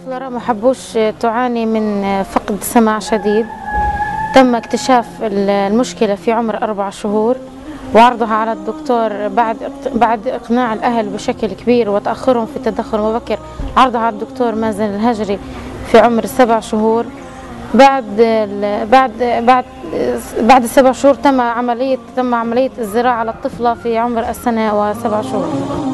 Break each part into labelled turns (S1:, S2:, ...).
S1: الطفلة رامة حبوش تعاني من فقد سمع شديد. تم اكتشاف المشكلة في عمر 4 شهور، وعرضها على الدكتور بعد إقناع الأهل بشكل كبير وتأخرهم في التدخل المبكر. عرضها على الدكتور مازن الهجري في عمر 7 شهور. بعد 7 شهور تم عملية الزراعة للطفلة في عمر 1 سنة و7 شهور.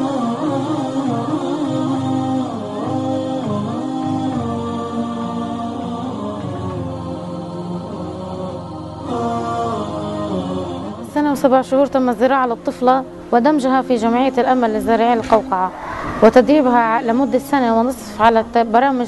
S1: سنة و7 شهور تم الزراعة للطفلة ودمجها في جمعية الأمل للزارعين القوقعة، وتدريبها لمدة 1.5 سنة على برامج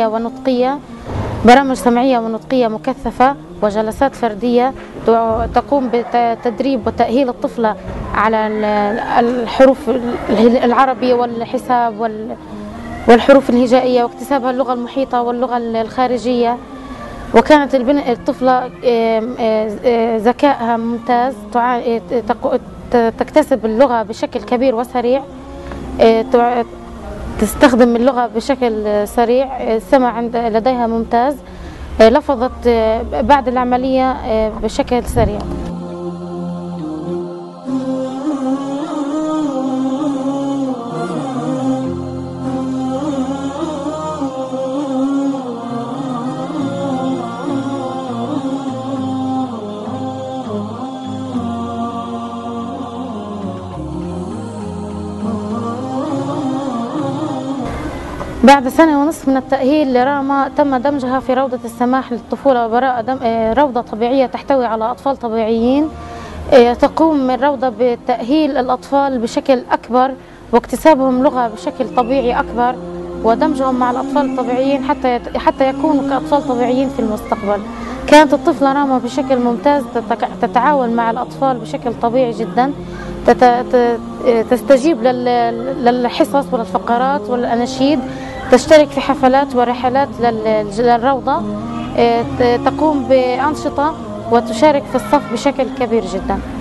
S1: سمعية ونطقية مكثفة وجلسات فردية تقوم بتدريب وتأهيل الطفلة على الحروف العربية والحساب والحروف الهجائية، واكتسابها اللغة المحيطة واللغة الخارجية. وكانت الطفلة ذكائها ممتاز، تكتسب اللغة بشكل كبير وسريع، تستخدم اللغة بشكل سريع، السمع لديها ممتاز، لفظت بعد العملية بشكل سريع. بعد 1.5 سنة من التأهيل لراما تم دمجها في روضة السماح للطفولة وبراءة روضة طبيعية تحتوي على أطفال طبيعيين. تقوم الروضة بتأهيل الأطفال بشكل أكبر واكتسابهم لغة بشكل طبيعي أكبر، ودمجهم مع الأطفال الطبيعيين حتى يكونوا كأطفال طبيعيين في المستقبل. كانت الطفلة راما بشكل ممتاز تتعاون مع الأطفال بشكل طبيعي جدا، تستجيب للحصص وللفقرات والأناشيد، تشترك في حفلات ورحلات للروضة، تقوم بأنشطة وتشارك في الصف بشكل كبير جدا.